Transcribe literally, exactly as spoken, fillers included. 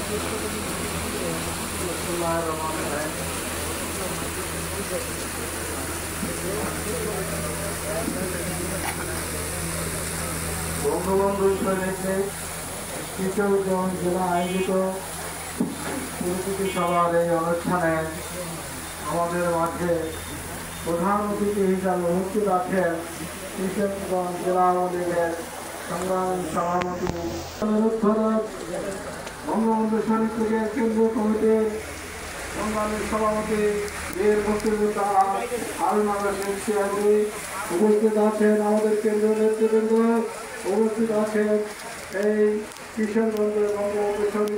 বঙ্গবন্ধু শহীদ কিশোরগঞ্জ জেলা আয়োজিত পরিচিতি সভার এই অনুষ্ঠানে আমাদের মাঝে প্রধান অতিথি হিসাবে উপস্থিত আছেন কিশোরগঞ্জ জেলা আওয়ামী লীগের সংগ্রামী সভাপতি বঙ্গবন্ধু শহীদ লীগের কেন্দ্রীয় কমিটির সংগ্রামী সভাপতি বীর মুক্তিযোদ্ধা হারুন রশিদ সিরাজি উপস্থিত আছেন। আমাদের কেন্দ্রীয় নেতৃবৃন্দ উপস্থিত আছেন এই কিশোরগঞ্জের বঙ্গবন্ধু